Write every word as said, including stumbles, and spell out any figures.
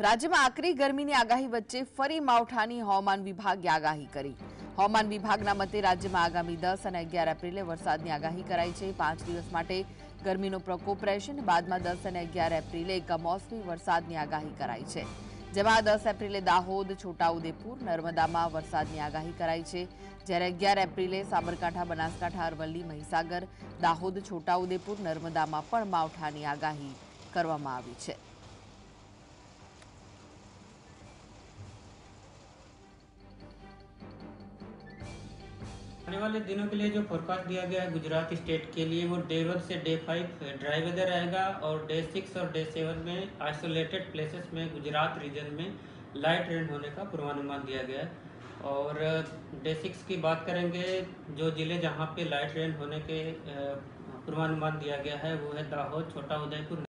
રાજ્યમાં આકરી ગરમીની આગાહી વચ્ચે ફરી માવઠાની હવામાન વિભાગે આગાહી કરી। હવામાન વિભાગના મતે રાજ્યમાં આગામી દસ અને અગિયાર એપ્રિલે વરસાદની આગાહી કરાઈ છે। પાંચ દિવસ માટે ગરમીનો પ્રકોપ રહેશે અને બાદમાં દસ અને અગિયાર એપ્રિલે કમોસમી વરસાદની આગાહી કરાઈ છે, જેમાં દસ એપ્રિલે દાહોદ, છોટાઉદેપુર, નર્મદામાં વરસાદની આગાહી કરાઈ છે, જ્યારે અગિયાર એપ્રિલે સાબરકાંઠા, બનાસકાંઠા, અરવલ્લી, મહીસાગર, દાહોદ, છોટાઉદેપુર, નર્મદામાં પણ માવઠાની આગાહી કરવામાં આવી છે। आने वाले दिनों के लिए जो फोरकास्ट दिया गया है गुजरात स्टेट के लिए, वो डे वन से डे फाइव ड्राई वेदर रहेगा और डे सिक्स और डे सेवन में आइसोलेटेड प्लेसेस में गुजरात रीजन में लाइट रेन होने का पूर्वानुमान दिया गया है। और डे सिक्स की बात करेंगे, जो जिले जहां पे लाइट रेन होने के पूर्वानुमान दिया गया है वो है दाहोद, छोटा उदयपुर,